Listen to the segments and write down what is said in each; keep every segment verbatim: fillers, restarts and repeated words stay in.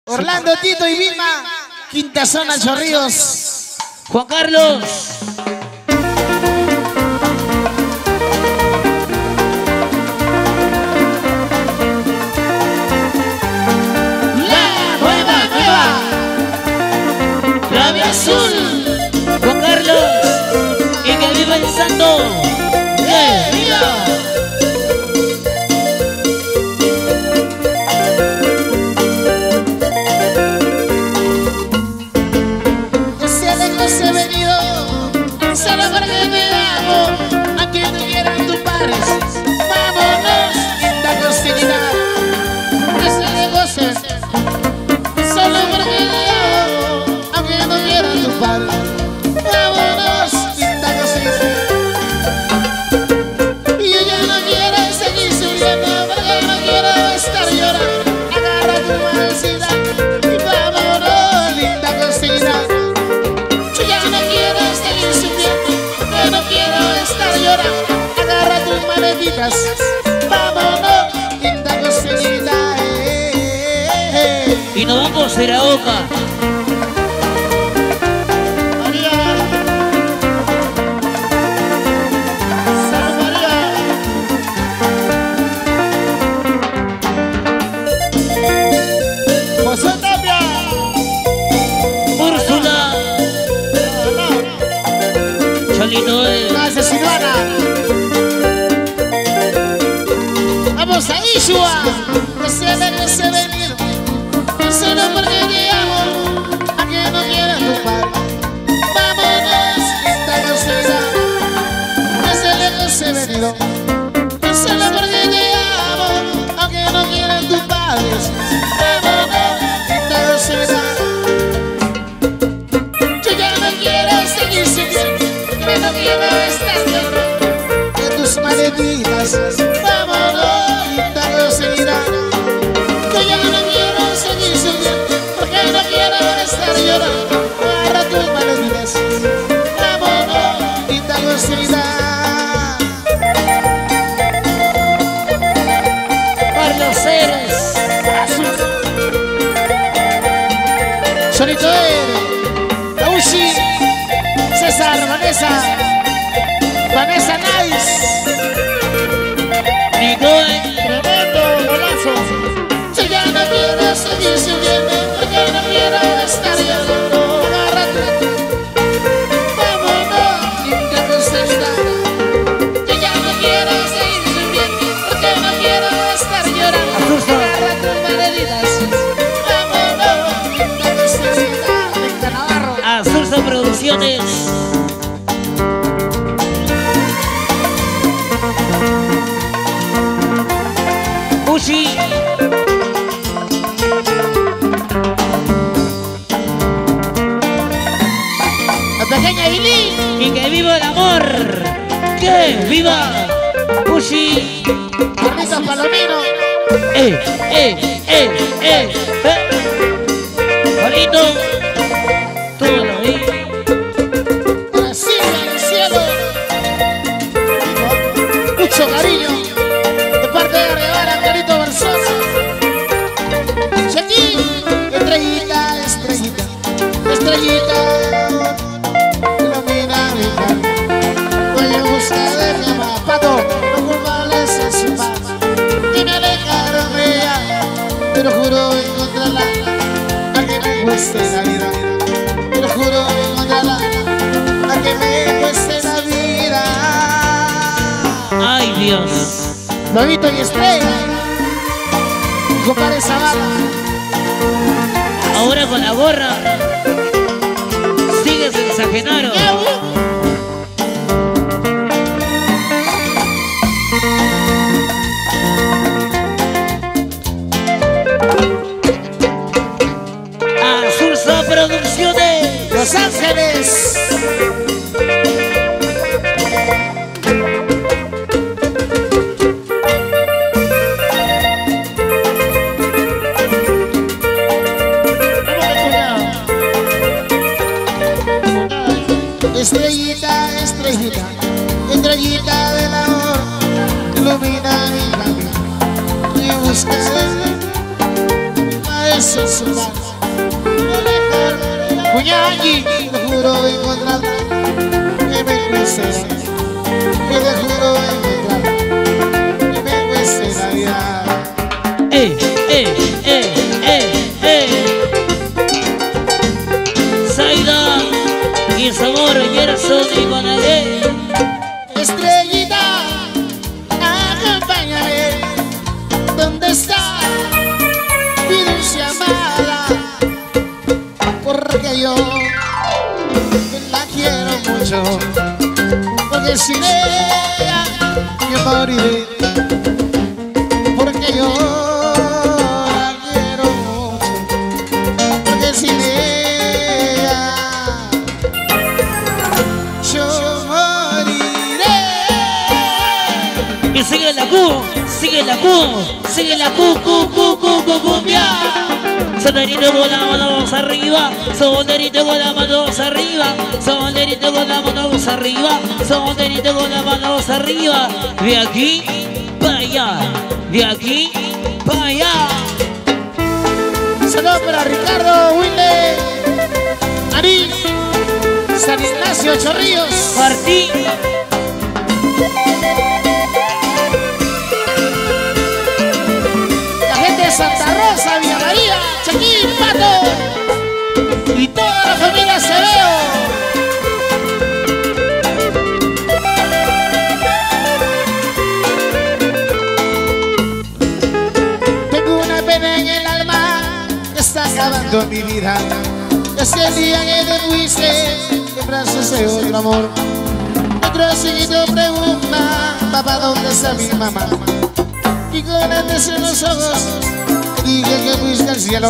Orlando, Tito y Vilma, Quinta Zona, Chorrillos. Juan Carlos. La nueva, nueva. Clave azul. Juan Carlos. Y que viva el santo. ¡Que viva! He venido solo porque te amo, a quien tú quieras tú pares. Vámonos, linda cocinita, que se le goce. Solo porque te amo, a quien tú quieras tú pares. Vámonos, linda cocinita. Y yo ya no quiero seguir sufriendo, porque no quiero estar llorando. Agarra tu manecita y vámonos, linda cocinita. No quiero estar llorando, agarra tus maletitas, vámonos, linda cocinita, eh, eh, eh. Y nos vamos a ir a Oca. María, Salud María. José Tapia, Úrsula. Cholito de Silvana. Vamos a Ishua, que se merece venir, solo porque te amo, a quien no quiera tu padre. Vámonos, linda cocina, que se merece venir, solo porque te amo, aunque no quiera tu padre. Vámonos, linda cocina. Yo ya no quiero seguir sufriendo, que no quiero estar llorando en tus maletitas. Vámonos, linda cocinita. Yo ya no quiero seguir sufriendo, porque no quiero estar llorando. Agarra tus maletitas. Vámonos, linda cocinita. Carlos Ceres. Solito Ere, Aushi, César, Vanessa, Vanessa Nice, Nicole. tremendo golazo. Yo ya no quiero seguir sufriendo, porque no quiero estar llorando. Agárrate, vámonos, linda cocinita. Yo ya no quiero seguir sufriendo, porque no quiero estar llorando. Agarra tus maletitas. Vámonos, linda cocinita. Linda Navarro. Azurza Producciones. Uchi. La pequeña Billy. Y que viva el amor. Que viva Uchi. Carlitos Palomino. Eh, eh, eh, eh, eh. Bonito. Todo lo vi. Brasil del cielo. Mucho cariño de parte de Guevara, Carito Berzón. Chequín, estrellita, estrellita, estrellita, ilumina mi camino. Voy en busca de mi amor. Pato, los culpables en su mano. Y me alejaron de ella, pero juro encontrarla, a que me cueste la vida. Pero juro encontrarla, a que me cueste la vida. Ay, Dios. Lobito y Estrella, compadre Zavala. Ahora con la gorra. Sigues en San Genaro. Azurza Producciones. Los Ángeles. Estrellita, estrellita, estrellita del amor, ilumina mi camino. Y busca beso en su mano. Cuñañi, te juro encontrar que me encuentre, que te juro encontrar que me encuentre la vida. Eh, eh, eh, eh, eh. Zaida y sabor yerso de Guanalé. Estrellita, acompáñame. ¿Dónde está mi dulce amada? Porque yo la quiero mucho, porque sin ella yo moriré. Porque yo la quiero mucho, porque sin ella yo moriré. Y sigue la Q, sigue la Q, sigue la Q, Q, Q, Q, Q, cumbia. Sonerito con la mano arriba, sonerito con la mano arriba, sonerito con la mano arriba, sonerito con la mano arriba. De aquí para allá, de aquí para allá. Saludos para Ricardo, Wilde, Ari, San Ignacio, Chorrillos. Martín. La gente de Santa Rosa, Villa María, Chaquín, Pato y toda la familia Cebeo. Tengo una pena en el alma que está acabando mi vida. Desde el día que te fuiste, en brazos de otro amor. Otro chiquito pregunta, papá, ¿dónde está mi mamá? Y con el deseo en los ojos dije que fuiste al cielo.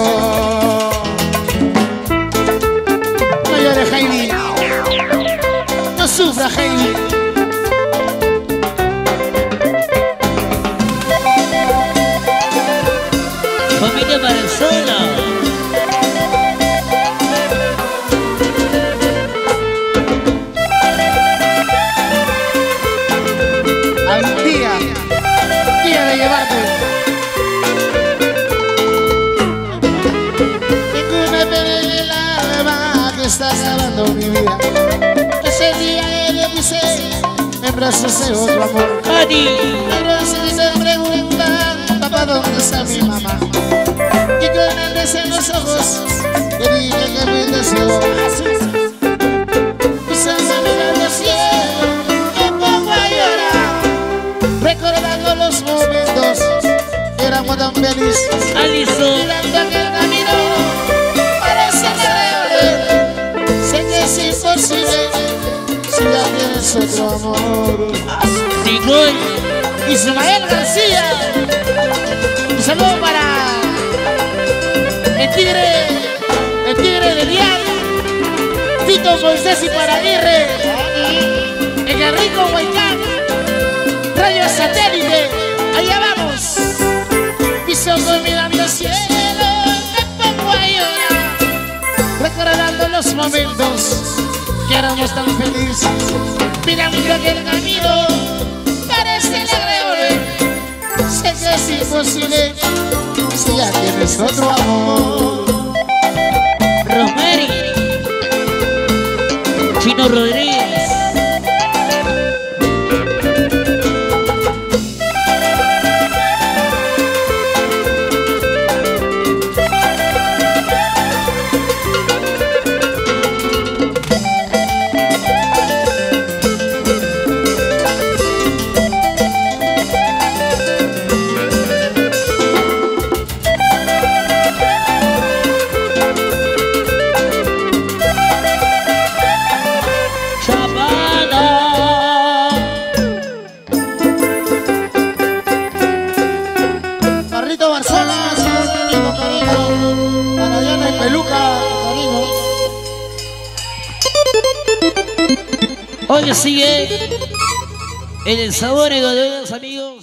No llores, Heidi, no sufra, Heidi. Familia Maranzona. Algún día, día de llevarte. Tengo una pena en el alma que está acabando mi vida. Ese día que le puse en brazos de otro amor. Adi. Pero si se preguntan, papá, ¿dónde está mi mamá? Y con el deseo en los ojos, le dije que fui del cielo. Pisando mirando al cielo, me pongo a llorar, recordando los momentos que éramos tan felices. Alison. Mirando aquel camino, parece increíble. Sé que es imposible si ya tienes otro amor. Nicole. Ismael García. Un saludo para el tigre, el tigre de Dial, Tito Moisés y para Aguirre, en el rico Huaycán, Radio Satélite, allá vamos. Mis ojos mirando al cielo, me pongo a llorar, recordando los momentos que éramos tan felices. Mirando aquel camino, parece agradable. Sé que es imposible si ya tienes otro amor. Rosemary. Chino Rodríguez. Hoy sigue en el sabor de los amigos.